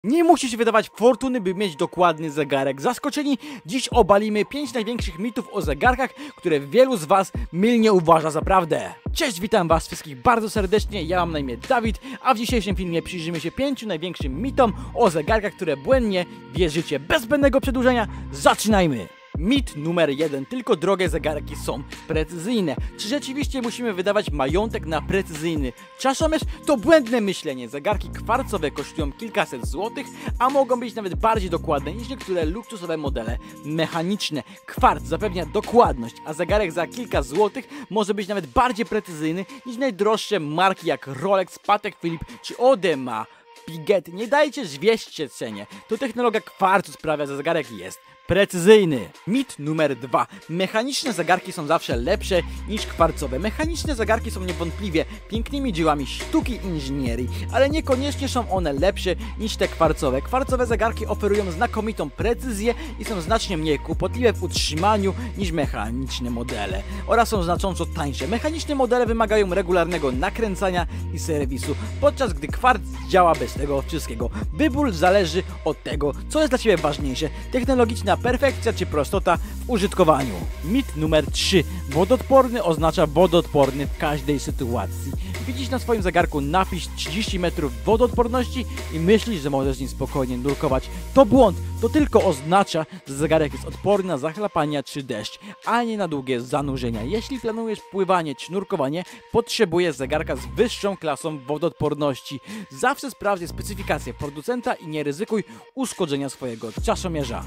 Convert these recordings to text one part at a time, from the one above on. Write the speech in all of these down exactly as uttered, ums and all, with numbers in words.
Nie musisz wydawać fortuny, by mieć dokładny zegarek. Zaskoczeni? Dziś obalimy pięć największych mitów o zegarkach, które wielu z was mylnie uważa za prawdę. Cześć, witam was wszystkich bardzo serdecznie, ja mam na imię Dawid, a w dzisiejszym filmie przyjrzymy się pięciu największym mitom o zegarkach, które błędnie wierzycie. Bez zbędnego przedłużenia, zaczynajmy! Mit numer jeden. Tylko drogie zegarki są precyzyjne. Czy rzeczywiście musimy wydawać majątek na precyzyjny czasomierz? To błędne myślenie. Zegarki kwarcowe kosztują kilkaset złotych, a mogą być nawet bardziej dokładne niż niektóre luksusowe modele mechaniczne. Kwarc zapewnia dokładność, a zegarek za kilka złotych może być nawet bardziej precyzyjny niż najdroższe marki jak Rolex, Patek Philippe czy Audemars Piguet. Nie dajcie zwieść się cenie. To technologia kwarcu sprawia, że zegarek jest precyzyjny. Mit numer dwa. Mechaniczne zegarki są zawsze lepsze niż kwarcowe. Mechaniczne zegarki są niewątpliwie pięknymi dziełami sztuki i inżynierii, ale niekoniecznie są one lepsze niż te kwarcowe. Kwarcowe zegarki oferują znakomitą precyzję i są znacznie mniej kłopotliwe w utrzymaniu niż mechaniczne modele oraz są znacząco tańsze. Mechaniczne modele wymagają regularnego nakręcania i serwisu, podczas gdy kwarc działa bez tego wszystkiego. Wybór zależy od tego, co jest dla ciebie ważniejsze: technologiczna perfekcja czy prostota w użytkowaniu. Mit numer trzy. Wodoodporny oznacza wodoodporny w każdej sytuacji. Widzisz na swoim zegarku napis trzydzieści metrów wodoodporności i myślisz, że możesz nim spokojnie nurkować. To błąd. To tylko oznacza, że zegarek jest odporny na zachlapania czy deszcz, a nie na długie zanurzenia. Jeśli planujesz pływanie czy nurkowanie, potrzebujesz zegarka z wyższą klasą wodoodporności. Zawsze sprawdź specyfikację producenta i nie ryzykuj uszkodzenia swojego czasomierza.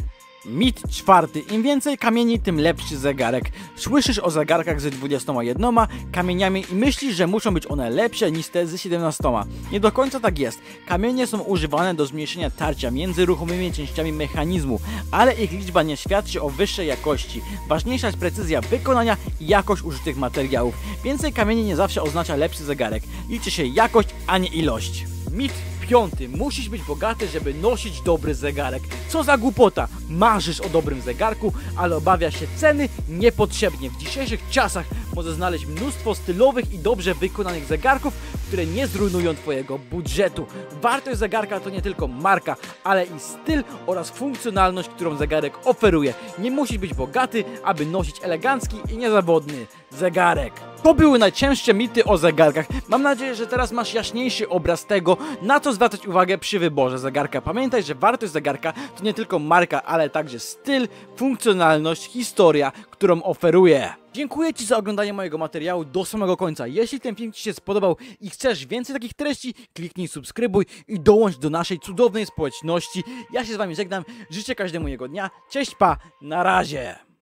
Mit czwarty. Im więcej kamieni, tym lepszy zegarek. Słyszysz o zegarkach z dwudziestoma jednoma kamieniami i myślisz, że muszą być one lepsze niż te z siedemnastoma. Nie do końca tak jest. Kamienie są używane do zmniejszenia tarcia między ruchomymi częściami mechanizmu, ale ich liczba nie świadczy o wyższej jakości. Ważniejsza jest precyzja wykonania i jakość użytych materiałów. Więcej kamieni nie zawsze oznacza lepszy zegarek. Liczy się jakość, a nie ilość. Mit piąty. Musisz być bogaty, żeby nosić dobry zegarek. Co za głupota! Marzysz o dobrym zegarku, ale obawiasz się ceny niepotrzebnie. W dzisiejszych czasach możesz znaleźć mnóstwo stylowych i dobrze wykonanych zegarków, które nie zrujnują twojego budżetu. Wartość zegarka to nie tylko marka, ale i styl oraz funkcjonalność, którą zegarek oferuje. Nie musisz być bogaty, aby nosić elegancki i niezawodny zegarek. To były najcięższe mity o zegarkach. Mam nadzieję, że teraz masz jaśniejszy obraz tego, na co zwracać uwagę przy wyborze zegarka. Pamiętaj, że wartość zegarka to nie tylko marka, ale także styl, funkcjonalność, historia, którą oferuje. Dziękuję ci za oglądanie mojego materiału do samego końca. Jeśli ten film ci się spodobał i chcesz więcej takich treści, kliknij subskrybuj i dołącz do naszej cudownej społeczności. Ja się z wami żegnam, życzę każdemu jego dnia. Cześć, pa, na razie!